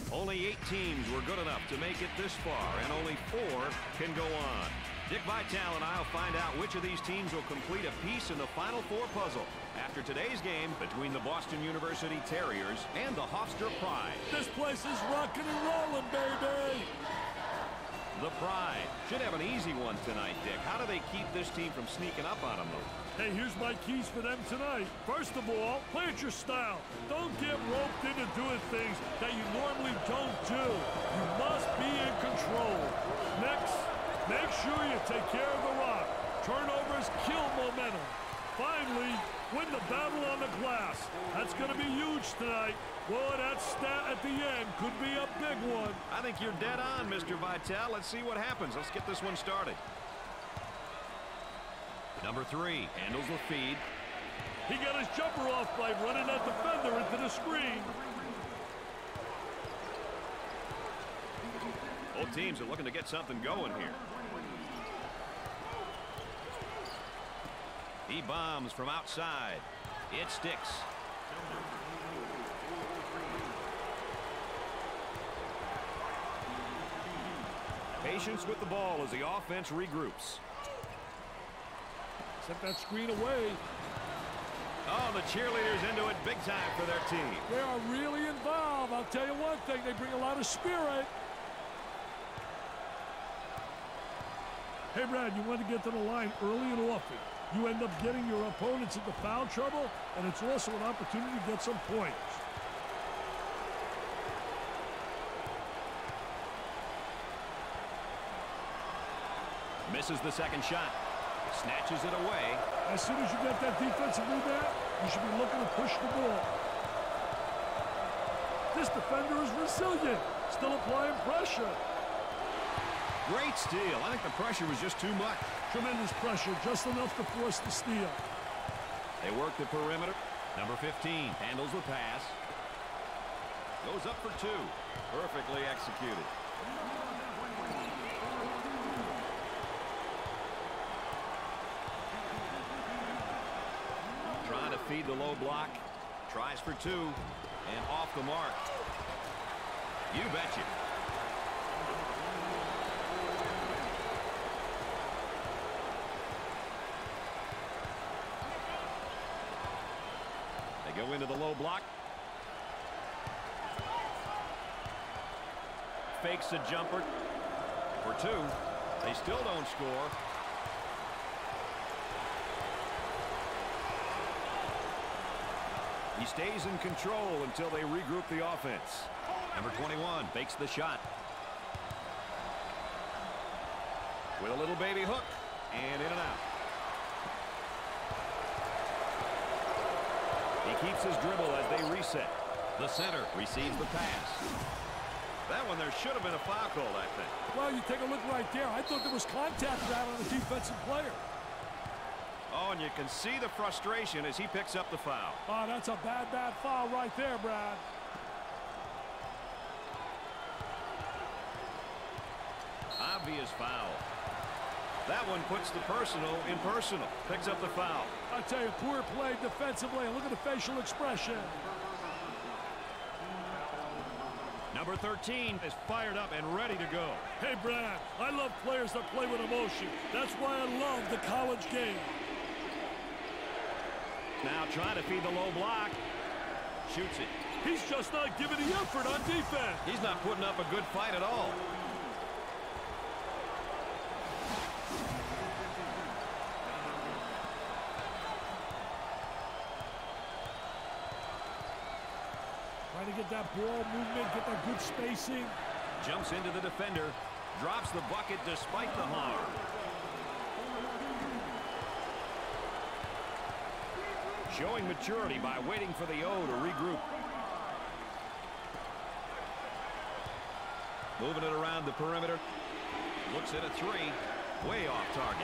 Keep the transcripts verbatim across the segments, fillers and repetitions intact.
Only eight teams were good enough to make it this far, and only four can go on. Dick Vitale and I will find out which of these teams will complete a piece in the Final Four puzzle after today's game between the Boston University Terriers and the Hofstra Pride. This place is rocking and rolling, baby! The Pride should have an easy one tonight, Dick. How do they keep this team from sneaking up on them, though? Hey, here's my keys for them tonight. First of all, play it your style. Don't get roped into doing things that you normally don't do. You must be in control. Next, make sure you take care of the rock. Turnovers kill momentum. Finally, win the battle on the glass. That's going to be huge tonight. Boy, that stat at the end could be a big one. I think you're dead on, Mister Vitale. Let's see what happens. Let's get this one started. Number three handles the feed. He got his jumper off by running that defender into the screen. Both teams are looking to get something going here. He bombs from outside. It sticks. Patience with the ball as the offense regroups. Set that screen away. Oh, the cheerleaders into it big time for their team. They are really involved. I'll tell you one thing, they bring a lot of spirit. Hey, Brad, you want to get to the line early and often. You end up getting your opponents into foul trouble, and it's also an opportunity to get some points. Misses the second shot. Snatches it away. As soon as you get that defensive rebound, you should be looking to push the ball. This defender is resilient, still applying pressure. Great steal. I think the pressure was just too much. Tremendous pressure, just enough to force the steal. They work the perimeter. Number fifteen handles the pass. Goes up for two. Perfectly executed. Trying to feed the low block. Tries for two. And off the mark. You betcha. They go into the low block. Fakes a jumper for two. They still don't score. He stays in control until they regroup the offense. Number twenty-one fakes the shot. With a little baby hook. And in and out. He keeps his dribble as they reset. The center receives the pass. That one, there should have been a foul called, I think. Well, you take a look right there. I thought there was contact out on the defensive player. Oh, and you can see the frustration as he picks up the foul. Oh, that's a bad, bad foul right there, Brad. Obvious foul. That one puts the personal in personal. Picks up the foul. I tell you, poor play defensively. Look at the facial expression. Number thirteen is fired up and ready to go. Hey, Brad, I love players that play with emotion. That's why I love the college game. Now trying to feed the low block. Shoots it. He's just not giving the effort on defense. He's not putting up a good fight at all. Trying to get that ball movement, get that good spacing. Jumps into the defender. Drops the bucket despite the harm. Showing maturity by waiting for the O to regroup. Moving it around the perimeter. Looks at a three. Way off target.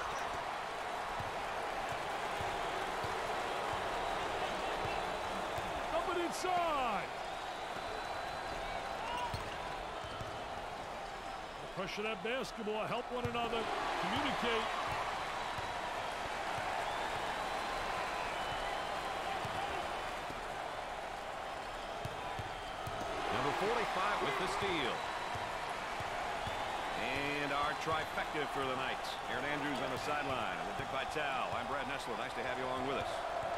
Up and inside. Pressure that basketball. Help one another. Communicate. forty-five with the steal. And our trifecta for the night. Aaron Andrews on the sideline. With Dick Vitale, I'm Brad Nessler. Nice to have you along with us.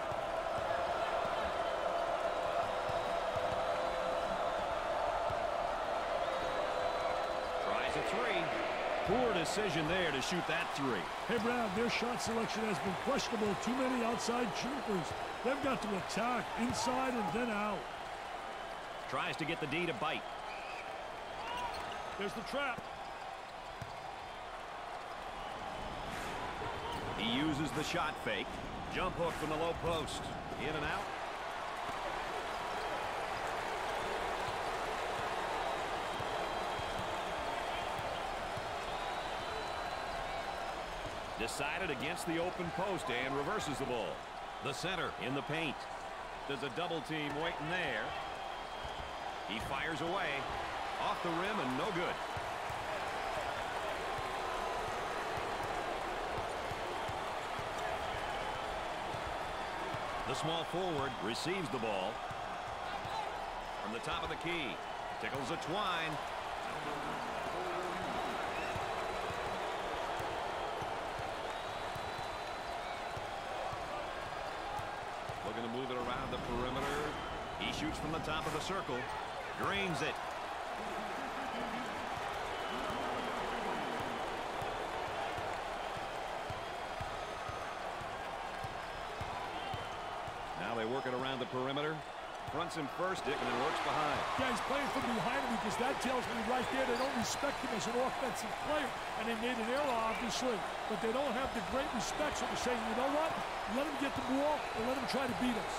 Tries a three. Poor decision there to shoot that three. Hey, Brad, their shot selection has been questionable. Too many outside shooters. They've got to attack inside and then out. Tries to get the D to bite. There's the trap. He uses the shot fake. Jump hook from the low post. In and out. Decided against the open post and reverses the ball. The center in the paint. There's a double team waiting there. He fires away. Off the rim and no good. The small forward receives the ball. From the top of the key. Tickles a twine. Looking to move it around the perimeter. He shoots from the top of the circle. Drains it. Now they work it around the perimeter. Fronts him first, Dick, and then works behind. Yeah, he's playing from behind him because that tells me right there they don't respect him as an offensive player. And they made an error, obviously. But they don't have the great respect, so they're saying, you know what? Let him get the ball and let him try to beat us.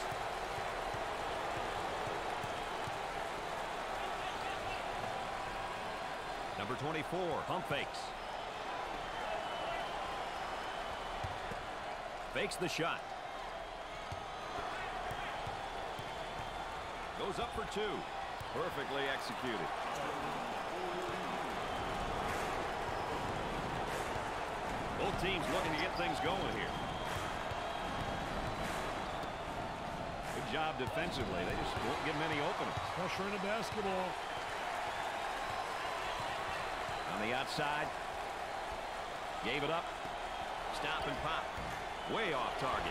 Number twenty-four, pump fakes. Fakes the shot. Goes up for two. Perfectly executed. Both teams looking to get things going here. Good job defensively. They just won't get many openings. Pressure in the basketball. On the outside. Gave it up. Stop and pop. Way off target.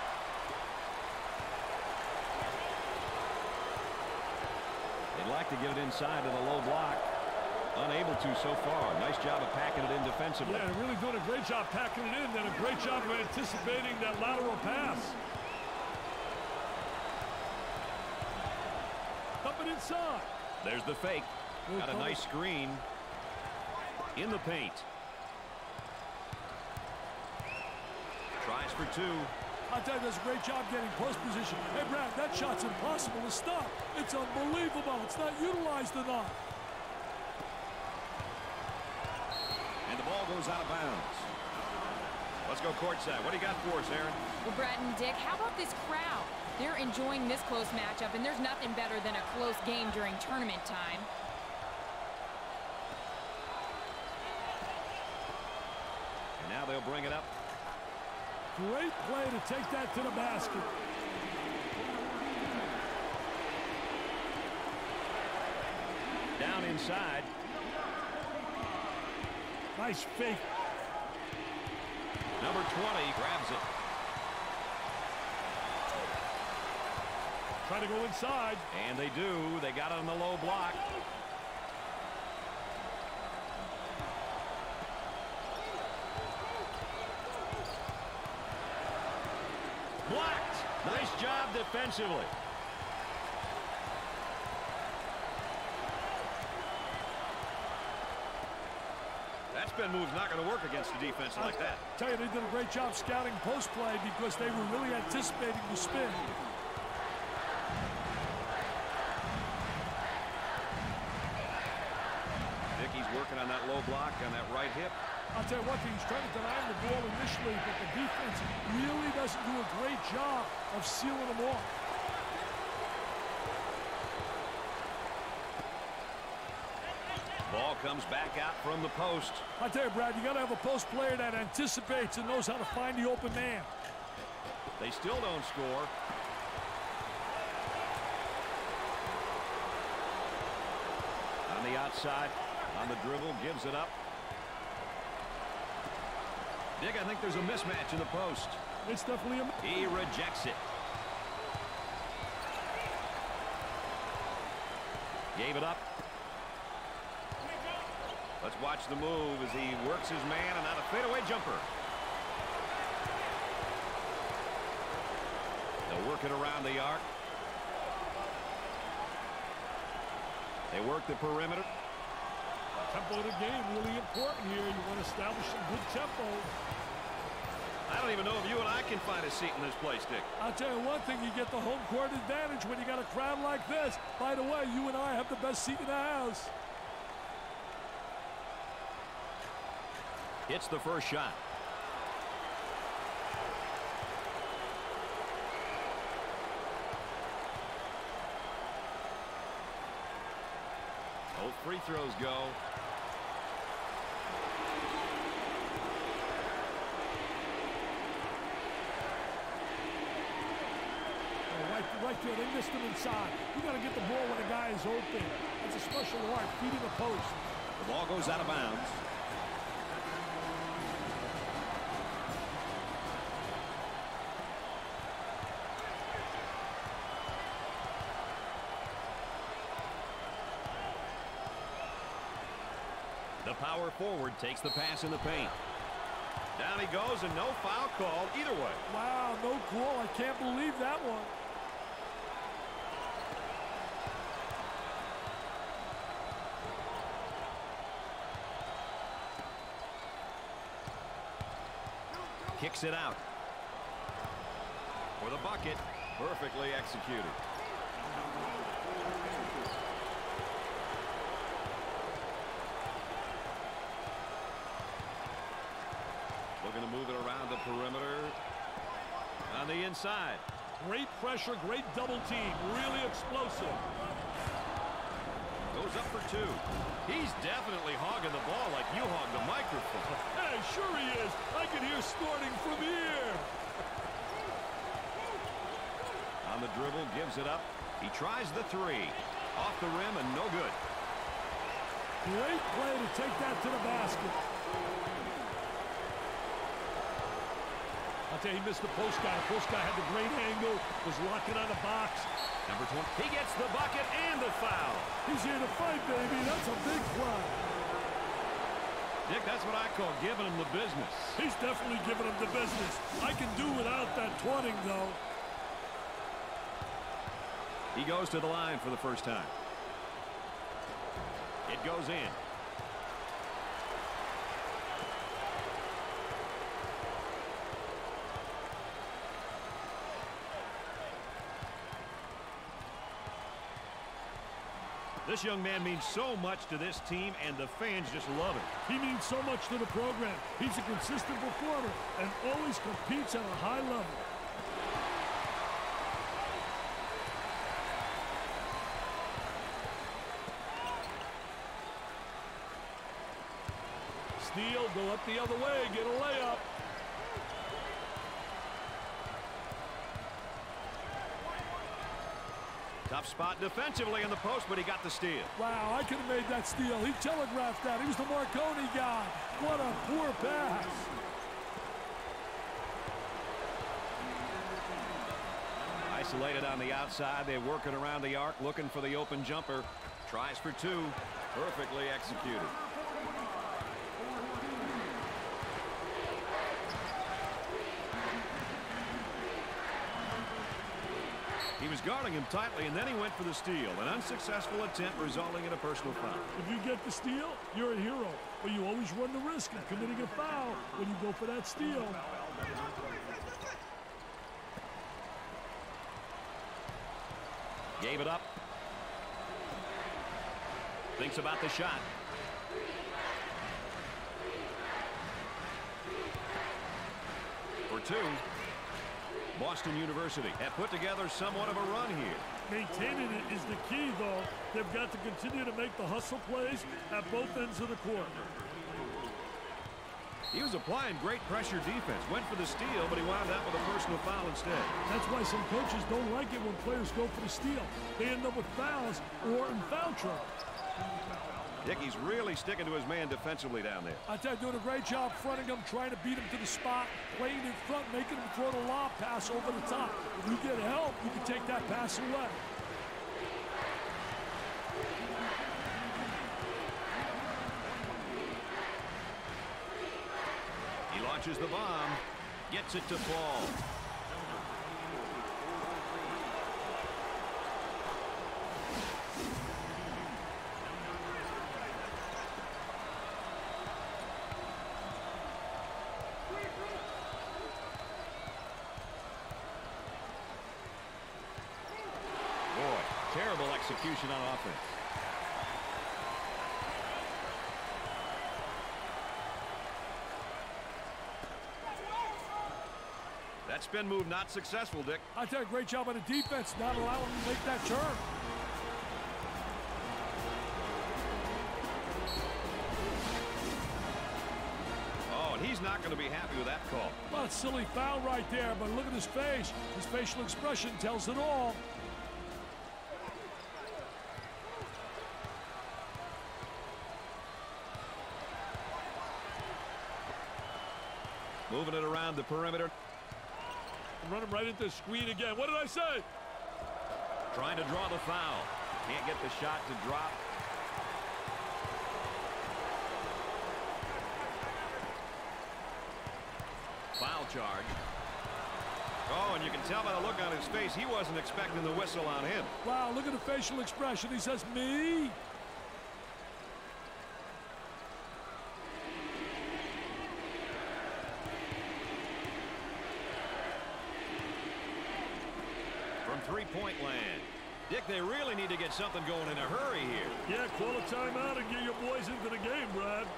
They'd like to get it inside to the low block. Unable to so far. Nice job of packing it in defensively. Yeah, they're really doing a great job packing it in. Then a great job of anticipating that lateral pass. Coming inside. There's the fake. Got a nice screen in the paint. Tries for two. I'll tell you, does a great job getting post position. Hey, Brad, that shot's impossible to stop. It's unbelievable. It's not utilized enough. And the ball goes out of bounds. Let's go courtside. What do you got for us, Aaron? Well, Brad and Dick, how about this crowd? They're enjoying this close matchup, and there's nothing better than a close game during tournament time. And now they'll bring it up. Great play to take that to the basket. Down inside. Nice fake. Number twenty grabs it. Try to go inside. And they do. They got it on the low block. Blocked. Nice job defensively. That spin move's not going to work against a defense like that. I tell you, they did a great job scouting post play because they were really anticipating the spin. Dickey's working on that low block on that right hip. I'll tell you one thing, he's trying to deny him the ball initially, but the defense really doesn't do a great job of sealing him off. Ball comes back out from the post. I tell you, Brad, you got to have a post player that anticipates and knows how to find the open man. They still don't score. outside. On the dribble, gives it up. Dick, I think there's a mismatch in the post. It's definitely a... He rejects it. Gave it up. Let's watch the move as he works his man, and not a fadeaway jumper. They'll work it around the arc. They work the perimeter. Tempo of the game really important here. You want to establish some good tempo. I don't even know if you and I can find a seat in this place, Dick. I'll tell you one thing, you get the home court advantage when you got a crowd like this. By the way, you and I have the best seat in the house. Hits the first shot. Both free throws go. Right, right there, they missed him inside. You got to get the ball when the guy is open. It's a special art, feeding the post. The ball goes out of bounds. The power forward takes the pass in the paint. Down he goes, and no foul called either way. Wow, no call. I can't believe that one. Kicks it out. For the bucket. Perfectly executed. Looking to move it around the perimeter. On the inside. Great pressure, great double team. Really explosive. Goes up for two. He's definitely hogging the ball like you hog the microphone. Hey, sure he is. I can hear snorting from here. On the dribble, gives it up. He tries the three. Off the rim and no good. Great play to take that to the basket. I'll tell you, he missed the post guy. The post guy had the great angle, was locking on the box. Number twenty. He gets the bucket and the foul. He's here to fight, baby. That's a big play. Dick, that's what I call giving him the business. He's definitely giving him the business. I can do without that taunting, though. He goes to the line for the first time. It goes in. This young man means so much to this team, and the fans just love him. He means so much to the program. He's a consistent performer and always competes at a high level. Steele, go up the other way, get a layup. Tough spot defensively in the post, but he got the steal. Wow, I could have made that steal. He telegraphed that. He was the Marconi guy. What a poor pass. Isolated on the outside. They work it around the arc, looking for the open jumper. Tries for two. Perfectly executed. He was guarding him tightly, and then he went for the steal. An unsuccessful attempt resulting in a personal foul. If you get the steal, you're a hero. But you always run the risk of committing a foul when you go for that steal. Gave it up. Thinks about the shot. For two. Boston University have put together somewhat of a run here. Maintaining it is the key, though. They've got to continue to make the hustle plays at both ends of the court. He was applying great pressure defense. Went for the steal, but he wound up with a personal foul instead. That's why some coaches don't like it when players go for the steal. They end up with fouls or in foul trouble. Dick, he's really sticking to his man defensively down there. I tell you, doing a great job fronting him, trying to beat him to the spot, playing in front, making him throw the lob pass over the top. If you get help, you can take that pass away. He launches the bomb, gets it to fall. Terrible execution on offense. That spin move not successful, Dick. I tell you, great job on the defense, not allowing him to make that turn. Oh, and he's not going to be happy with that call. Well, it's a silly foul right there, but look at his face. His facial expression tells it all. Moving it around the perimeter. Run him right into the screen again. What did I say? Trying to draw the foul. Can't get the shot to drop. Foul charge. Oh, and you can tell by the look on his face, he wasn't expecting the whistle on him. Wow, look at the facial expression. He says, me? Three-point land. Dick, they really need to get something going in a hurry here. Yeah, call a timeout and get your boys into the game, Brad.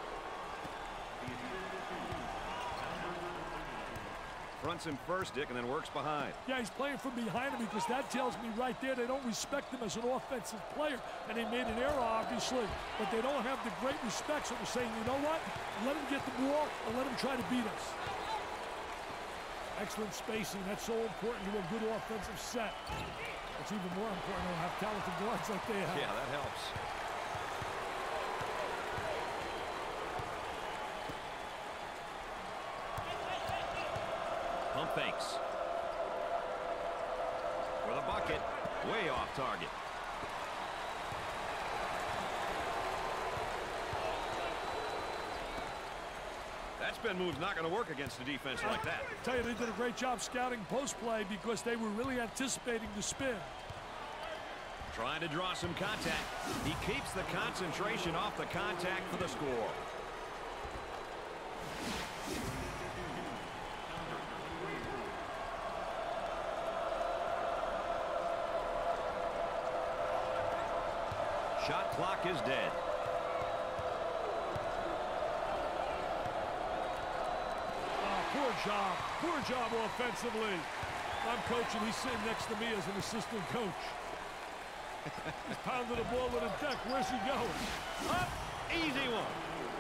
Fronts him first, Dick, and then works behind. Yeah, he's playing from behind him because that tells me right there they don't respect him as an offensive player. And they made an error, obviously, but they don't have the great respect. So they're saying, you know what? Let him get the ball and let him try to beat us. Excellent spacing. That's so important to a good offensive set. It's even more important to have talented guards like they have. Yeah, that helps. Pump fakes. For the bucket. Way off target. That spin move's not going to work against a defense like that. I tell you, they did a great job scouting post play because they were really anticipating the spin. Trying to draw some contact. He keeps the concentration off the contact for the score. Shot clock is dead. Poor job. Poor job offensively. I'm coaching. He's sitting next to me as an assistant coach. He's pounding the ball to the deck. Where's he going? Up. Easy one.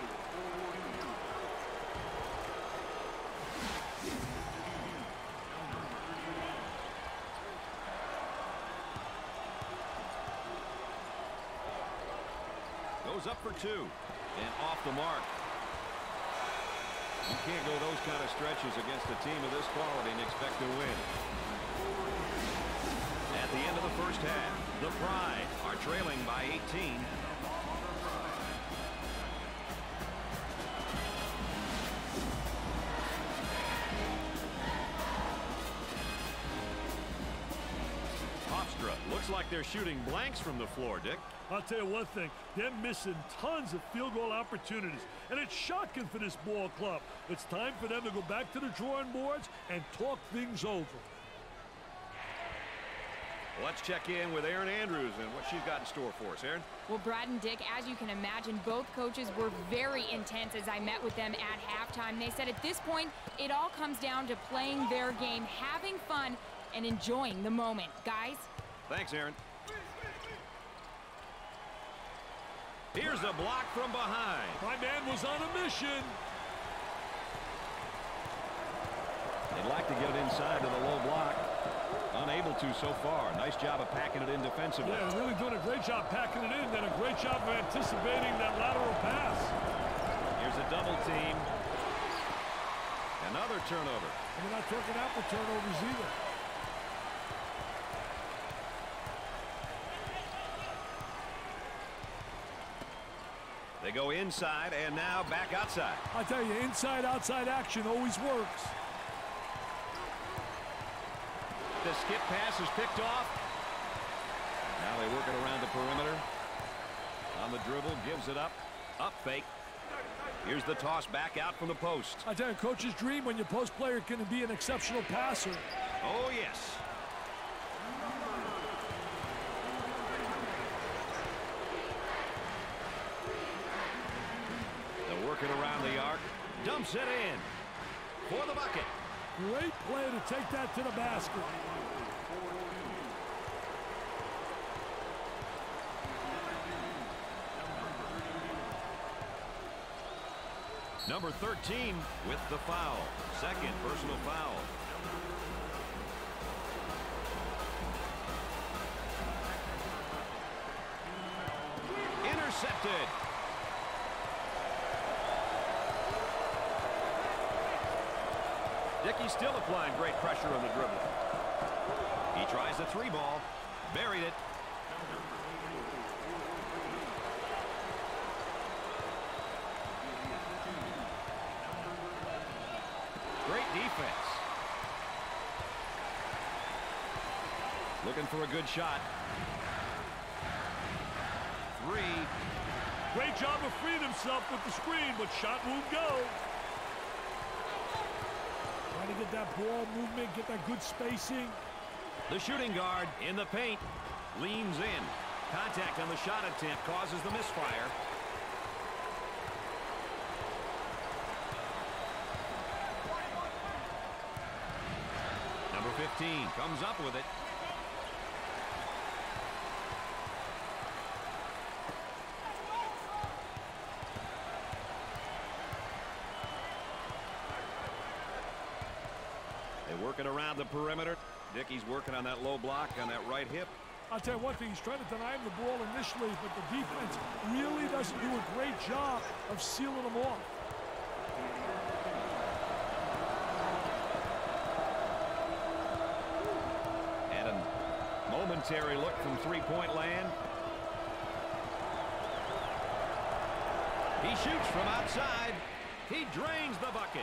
Goes up for two. And off the mark. You can't go those kind of stretches against a team of this quality and expect to win. At the end of the first half, the Pride are trailing by eighteen. Hofstra looks like they're shooting blanks from the floor, Dick. I'll tell you one thing, they're missing tons of field goal opportunities, and it's shocking for this ball club. It's time for them to go back to the drawing boards and talk things over. Let's check in with Erin Andrews and what she's got in store for us. Erin? Well, Brad and Dick, as you can imagine, both coaches were very intense as I met with them at halftime. They said at this point, it all comes down to playing their game, having fun, and enjoying the moment. Guys? Thanks, Erin. Here's a block from behind. My man was on a mission. They'd like to get it inside to the low block. Unable to so far. Nice job of packing it in defensively. Yeah, really doing a great job packing it in, and a great job of anticipating that lateral pass. Here's a double team. Another turnover. And we're not talking apple turnovers either. They go inside and now back outside. I tell you, inside-outside action always works. The skip pass is picked off. Now they work it around the perimeter. On the dribble, gives it up. Up fake. Here's the toss back out from the post. I tell you, coach's dream when your post player can be an exceptional passer. Oh, yes. They'll work it around the arc. Dumps it in for the bucket. Great play to take that to the basket. Number thirteen with the foul. Second personal foul. Intercepted. Dickey still applying great pressure on the dribble. He tries the three ball. Buried it. Great defense. Looking for a good shot. Three. Great job of freeing himself with the screen, but shot won't go. Trying to get that ball movement, get that good spacing. The shooting guard in the paint. Leans in. Contact on the shot attempt causes the misfire. Number fifteen comes up with it. They work it around the perimeter. Dickey's working on that low block on that right hip. I'll tell you one thing, he's trying to deny him the ball initially, but the defense really doesn't do a great job of sealing him off. And a momentary look from three-point land. He shoots from outside. He drains the bucket.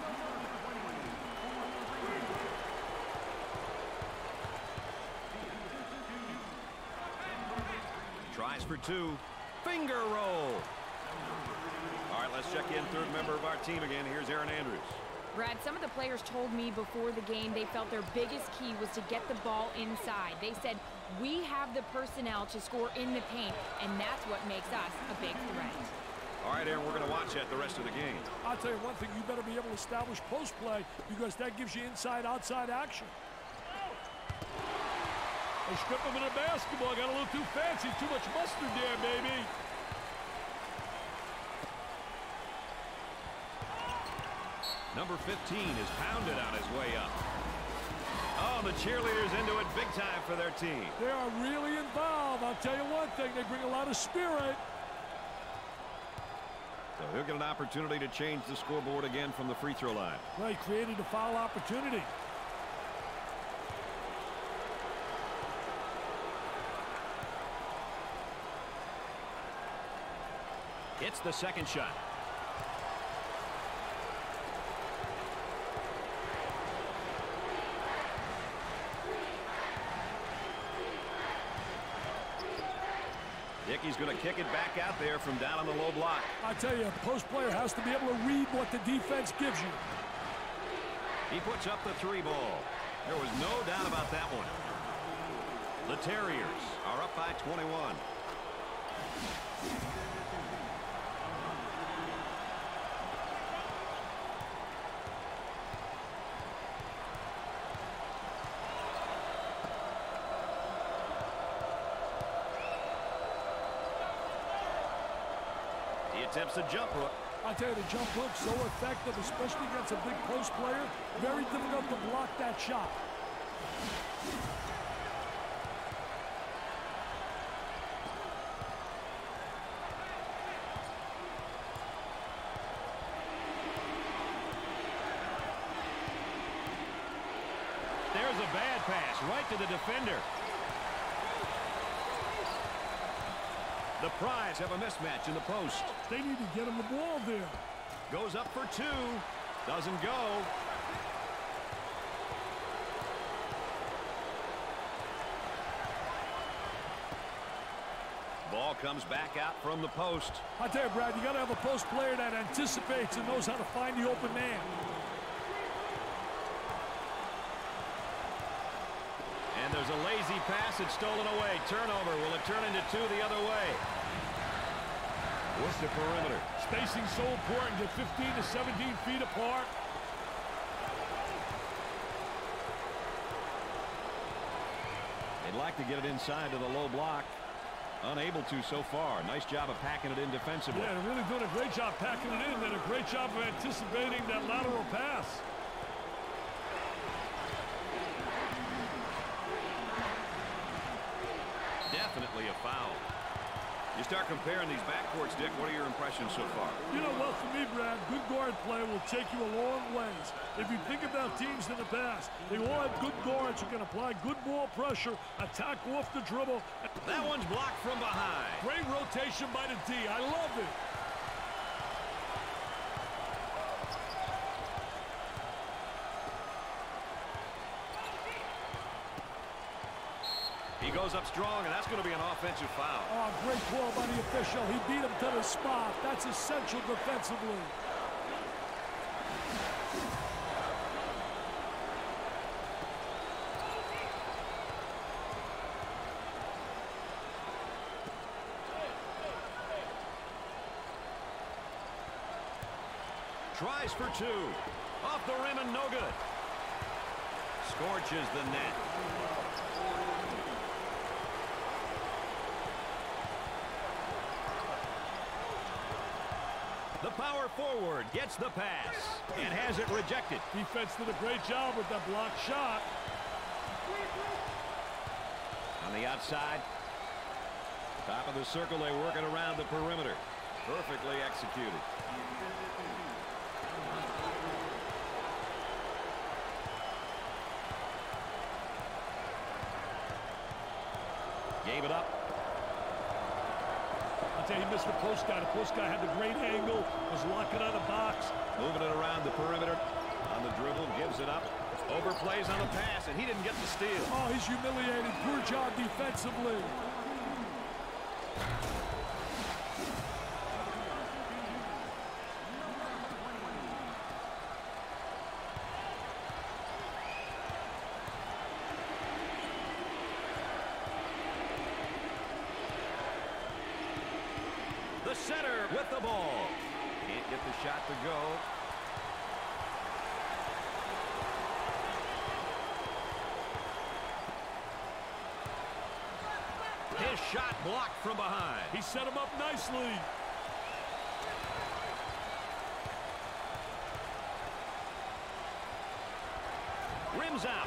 Tries for two. Finger roll. All right, let's check in third member of our team again. Here's Erin Andrews. Brad, some of the players told me before the game they felt their biggest key was to get the ball inside. They said, we have the personnel to score in the paint, and that's what makes us a big threat. All right, Aaron, we're going to watch that the rest of the game. I'll tell you one thing, you better be able to establish post play because that gives you inside-outside action. They strip him in a basketball. Got a little too fancy. Too much mustard there, baby. Number fifteen is pounded on his way up. Oh, the cheerleaders into it big time for their team. They are really involved. I'll tell you one thing. They bring a lot of spirit. So he'll get an opportunity to change the scoreboard again from the free throw line. Well, he created a foul opportunity. It's the second shot. Dickey's going to kick it back out there from down on the low block. I tell you, a post player has to be able to read what the defense gives you. He puts up the three ball. There was no doubt about that one. The Terriers are up by twenty-one. Attempts a jump hook. I tell you, the jump hook so effective, especially against a big post player. Very difficult to block that shot. There's a bad pass right to the defender. The Prize have a mismatch in the post. They need to get him the ball there. Goes up for two. Doesn't go. Ball comes back out from the post. I tell you, Brad, you got to have a post player that anticipates and knows how to find the open man. And there's a lazy pass. It's stolen away. Turnover. Will it turn into two the other way? What's the perimeter? Spacing so important. Get fifteen to seventeen feet apart. They'd like to get it inside to the low block. Unable to so far. Nice job of packing it in defensively. Yeah, they're really doing a great job packing it in. Did a great job of anticipating that lateral pass. Definitely a foul. You start comparing these backcourts, Dick. What are your impressions so far? You know, well, for me, Brad, good guard play will take you a long ways. If you think about teams in the past, they all have good guards who can apply good ball pressure, attack off the dribble. That one's blocked from behind. Great rotation by the D. I love it. He goes up strong, and that's going to be an offensive foul. Oh, great call by the official. He beat him to the spot. That's essential defensively. Tries for two. Off the rim and no good. Scorches the net. The power forward gets the pass and has it rejected. Defense did a great job with that blocked shot. On the outside. Top of the circle, they work it around the perimeter. Perfectly executed. Gave it up. I'll tell you, he missed the post guy. The post guy had the great angle, was locking on the box. Moving it around the perimeter. On the dribble, gives it up. Overplays on the pass, and he didn't get the steal. Oh, he's humiliated. Poor job defensively. The center with the ball. Can't get the shot to go. His shot blocked from behind. He set him up nicely. Rims out.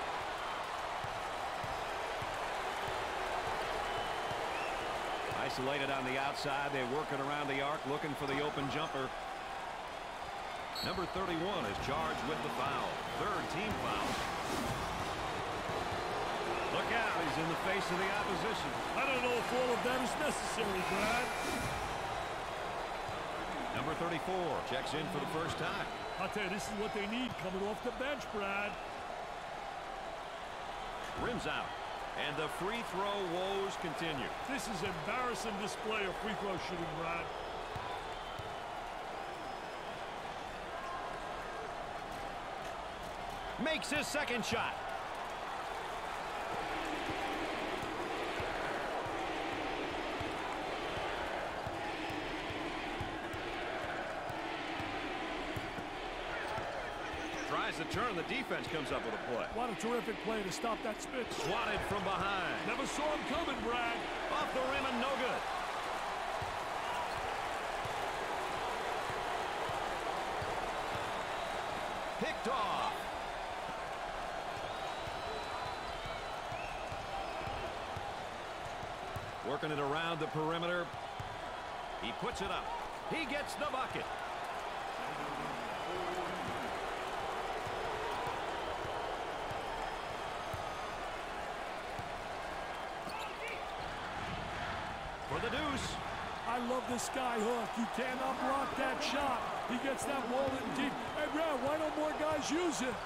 Isolated on the outside. They work it around the arc, looking for the open jumper. Number thirty-one is charged with the foul. Third team foul. Look out, he's in the face of the opposition. I don't know if all of that is necessary, Brad. Number thirty-four checks in for the first time. I'll tell you, this is what they need coming off the bench, Brad. Rims out. And the free throw woes continue. This is an embarrassing display of free throw shooting, Brad. Makes his second shot. Tries to turn. The defense comes up with a play. What a terrific play to stop that spin. Swatted from behind. Never saw him coming, Brad. Off the rim and no good. Picked off. Working it around the perimeter. He puts it up. He gets the bucket. For the deuce. I love this guy, Hook. You cannot block that shot. He gets that ball in deep. Hey, Brad, why don't more guys use it?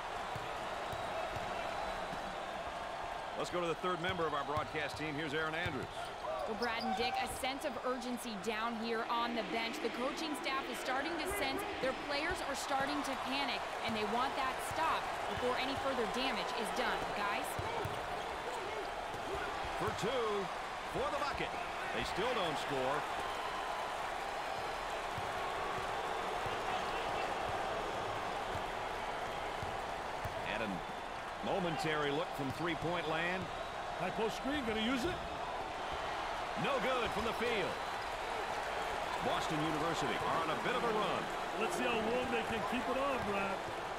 Let's go to the third member of our broadcast team. Here's Erin Andrews. Well, Brad and Dick, a sense of urgency down here on the bench. The coaching staff is starting to sense their players are starting to panic, and they want that stop before any further damage is done. Guys? For two, for the bucket. They still don't score. And a momentary look from three-point land. High post screen, gonna use it? No good from the field. Boston University are on a bit of a run. Let's see how long they can keep it on, Brad.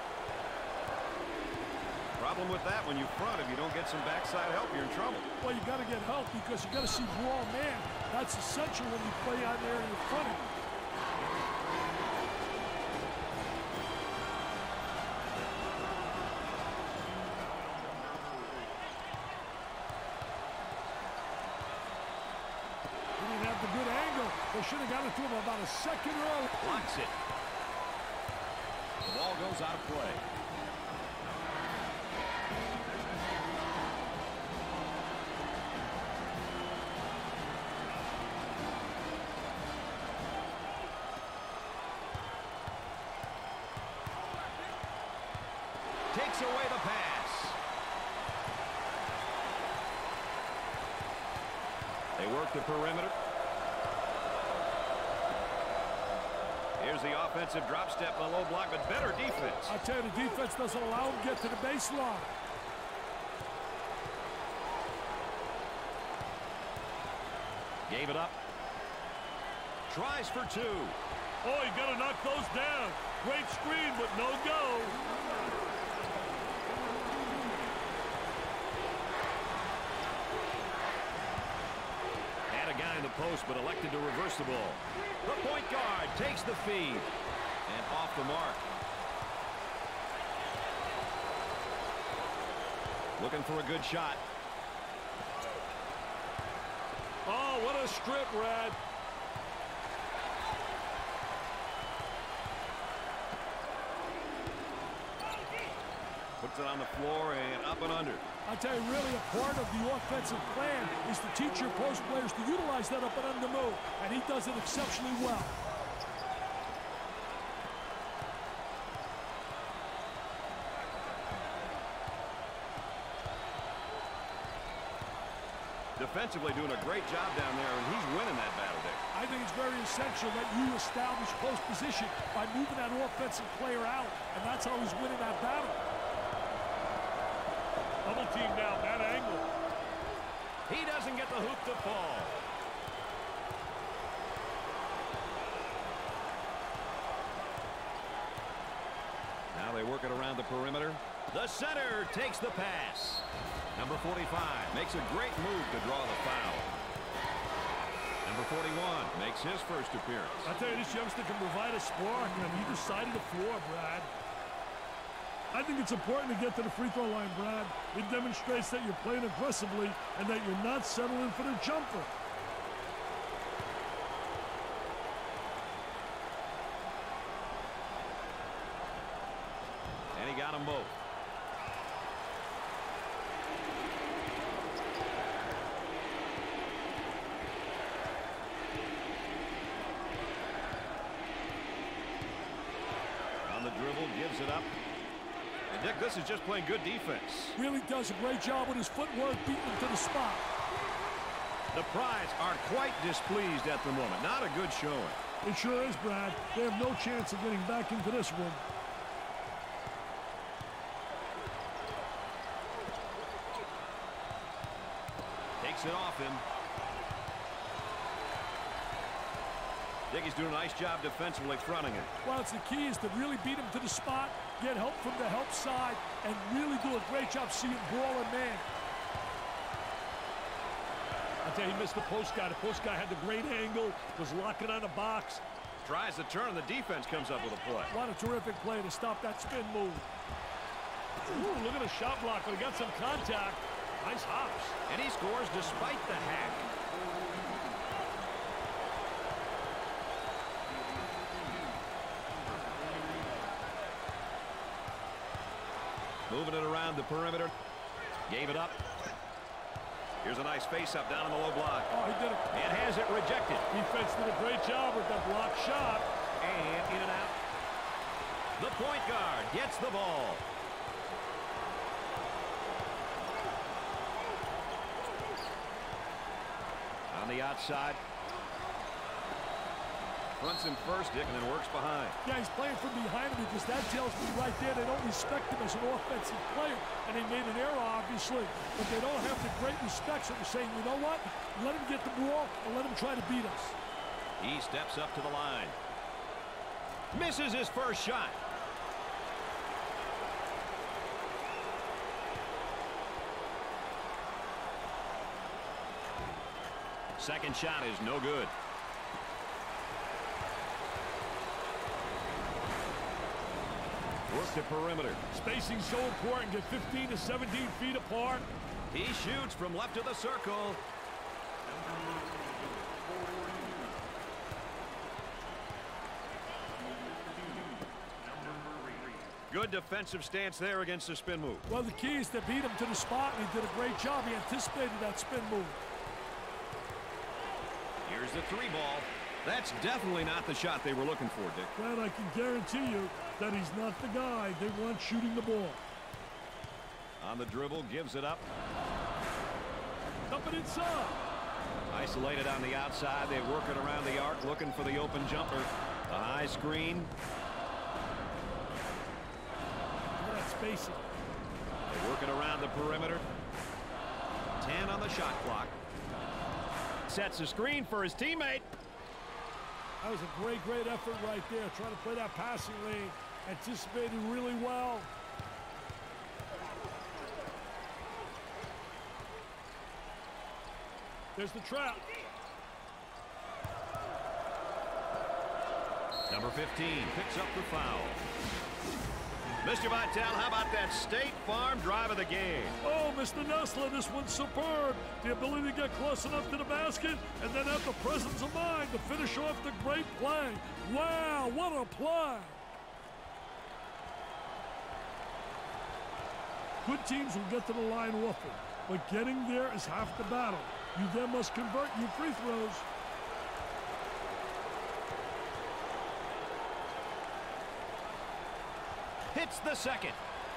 Problem with that, when you front, if you don't get some backside help, you're in trouble. Well, you got to get help because you got to see raw man. That's essential when you play out there in your front. They should have got it to him about a second early. Blocks it. The ball goes out of play. Takes away the pass. They work the perimeter. Here's the offensive drop step on a low block, but better defense. I tell you, the defense doesn't allow him to get to the baseline. Gave it up. Tries for two. Oh, you got to knock those down. Great screen, but no go. Had a guy in the post, but elected to reverse the ball. The point guard takes the feed. And off the mark. Looking for a good shot. Oh, what a strip, Rad. Puts it on the floor and up and under. I tell you, really a part of the offensive plan is to teach your post players to utilize that up and under move, and he does it exceptionally well. Defensively doing a great job down there, and he's winning that battle, Dick. I think it's very essential that you establish post position by moving that offensive player out, and that's how he's winning that battle. Double team now, that angle. He doesn't get the hoop to fall. Now they work it around the perimeter. The center takes the pass. Number forty-five makes a great move to draw the foul. Number forty-one makes his first appearance. I tell you, this youngster can provide a spark on either side of the floor, Brad. I think it's important to get to the free throw line, Brad. It demonstrates that you're playing aggressively and that you're not settling for the jumper. And he got them both. On the dribble, gives it up. And Dick, this is just playing good defense. Really does a great job with his footwork, beating him to the spot. The Prides are quite displeased at the moment. Not a good showing. It sure is, Brad. They have no chance of getting back into this one. Takes it off him. Dickey's doing a nice job defensively fronting it. Well, it's the key is to really beat him to the spot, get help from the help side, and really do a great job seeing ball and man. I tell you, he missed the post guy. The post guy had the great angle, was locking on the box. Tries to turn, and the defense comes up with a play. What a terrific play to stop that spin move. Ooh, look at the shot block. He got some contact. Nice hops. And he scores despite the hack. Moving it around the perimeter. Gave it up. Here's a nice face-up down in the low block. Oh, he did it. And has it rejected. Defense did a great job with that block shot. And in and out. The point guard gets the ball. On the outside. Fronts him first, Dick, and then works behind. Yeah, he's playing from behind him because that tells me right there they don't respect him as an offensive player. And they made an error, obviously. But they don't have the great respect, so they're saying, you know what? Let him get the ball and let him try to beat us. He steps up to the line. Misses his first shot. Second shot is no good. Work the perimeter. Spacing so important. Get fifteen to seventeen feet apart. He shoots from left of the circle. Good defensive stance there against the spin move. Well, the key is to beat him to the spot, and he did a great job. He anticipated that spin move. Here's the three ball. That's definitely not the shot they were looking for, Dick. Well, I can guarantee you that he's not the guy they want shooting the ball. On the dribble, gives it up. Dump it inside. Isolated on the outside. They work it around the arc, looking for the open jumper. The high screen. Look at that spacing. They work it around the perimeter. ten on the shot clock. Sets a screen for his teammate. That was a great, great effort right there. Trying to play that passing lane. Anticipated really well. There's the trap. Number fifteen picks up the foul. Mister Vitale, how about that State Farm drive of the game? Oh, Mister Nessler, this one's superb. The ability to get close enough to the basket and then have the presence of mind to finish off the great play. Wow, what a play. Good teams will get to the line often, but getting there is half the battle. You then must convert your free throws. Hits the second.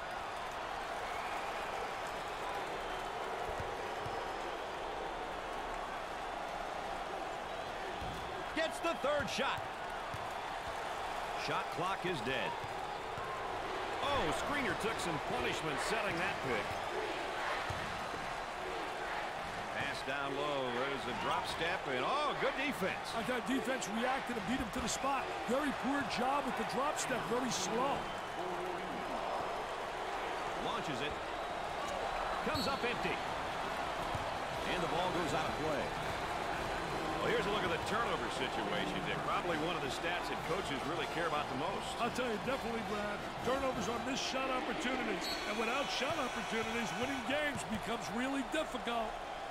Gets the third shot. Shot clock is dead. Oh, screener took some punishment setting that pick. Pass down low. There's a drop step, and oh, good defense. I thought defense reacted and beat him to the spot. Very poor job with the drop step, very slow. Launches it. Comes up empty. And the ball goes out of play. Well, here's a look at the turnover situation, Dick. Probably one of the stats that coaches really care about the most. I'll tell you, definitely, Brad. Turnovers are missed shot opportunities. And without shot opportunities, winning games becomes really difficult.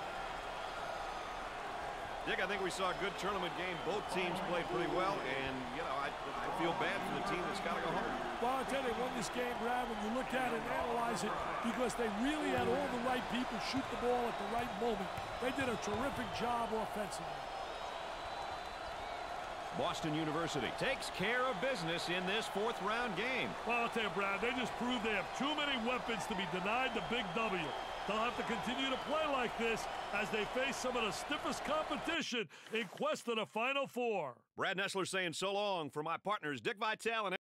Dick, I think we saw a good tournament game. Both teams played pretty well, and, you know, I, I feel bad for the team that's got to go home. Well, I'll tell you, they won this game, Brad, when you look at it and analyze it, because they really had all the right people shoot the ball at the right moment. They did a terrific job offensively. Boston University takes care of business in this fourth round game. Well, I'll tell you, Brad, they just proved they have too many weapons to be denied the big W. They'll have to continue to play like this as they face some of the stiffest competition in quest of the Final Four. Brad Nessler saying so long for my partners, Dick Vitale and